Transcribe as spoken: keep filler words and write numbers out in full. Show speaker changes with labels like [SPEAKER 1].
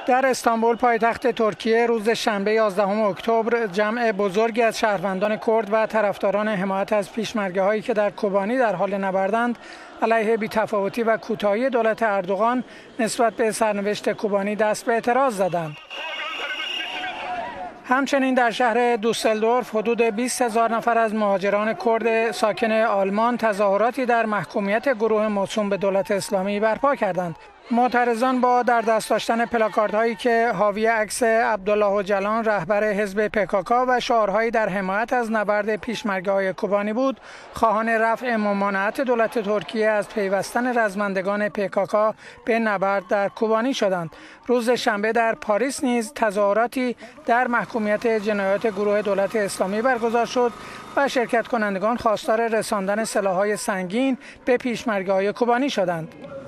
[SPEAKER 1] در استانبول پایتخت ترکیه روز شنبه یازدهم اکتبر جمع بزرگی از شهروندان کرد و طرفداران حمایت از پیشمرگه‌هایی که در کوبانی در حال نبردند علیه بی‌تفاوتی و کوتاهی دولت اردوغان نسبت به سرنوشت کوبانی دست به اعتراض زدند. همچنین در شهر دوسلدورف حدود بیست هزار نفر از مهاجران کرد ساکن آلمان تظاهراتی در محکومیت گروه موسوم به دولت اسلامی برپا کردند. معترضان با در دست داشتن پلاکاردهایی که حاوی عکس عبدالله اوجلان رهبر حزب پکاکا و شعارهایی در حمایت از نبرد پیشمرگه‌های کوبانی بود، خواهان رفع ممانعت دولت ترکیه از پیوستن رزمندگان پکاکا به نبرد در کوبانی شدند. روز شنبه در پاریس نیز تظاهراتی در محکومیت جنایات گروه دولت اسلامی برگزار شد و شرکت کنندگان خواستار رساندن سلاح‌های سنگین به پیشمرگه‌های کوبانی شدند.